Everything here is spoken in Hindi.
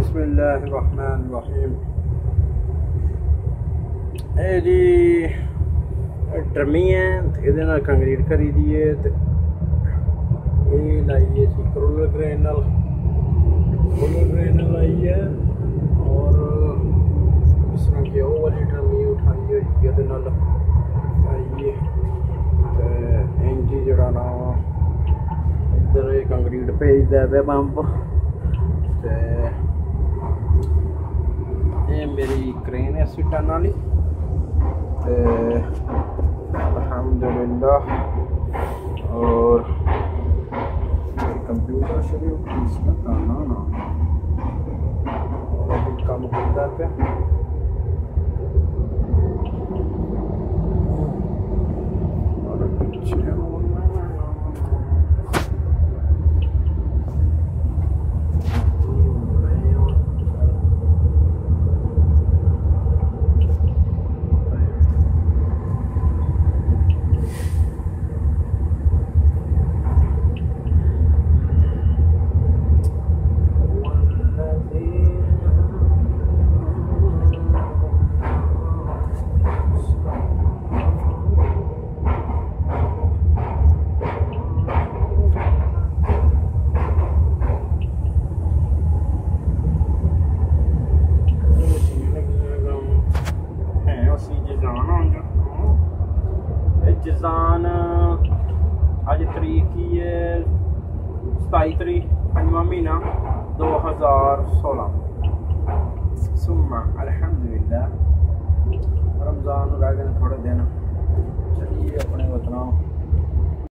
बिस्मिल्लाहिर्रहमानिर्रहीम। जी ड्रमी है ये कंक्रीट करी दी है, ये लाइए रोलर ग्रेनल लाई है और इस तरह की वो वाली ड्रमी उठाई हुई है आइए इंजी जड़ा ना इधर कंक्रीट भेजदा पे पंप। ये मेरी क्रेन है सीटां वाली अल्हम्दुलिल्लाह। और कंप्यूटर शुरू इसका करना ना काम करता पे और पीछे जजान अज तरीक की है 27 तरीक 5वां महीना 2016। सुम्मा अल्हम्दुलिल्लाह रमज़ान रह गए थोड़े दिन। चलिए अपने वतनों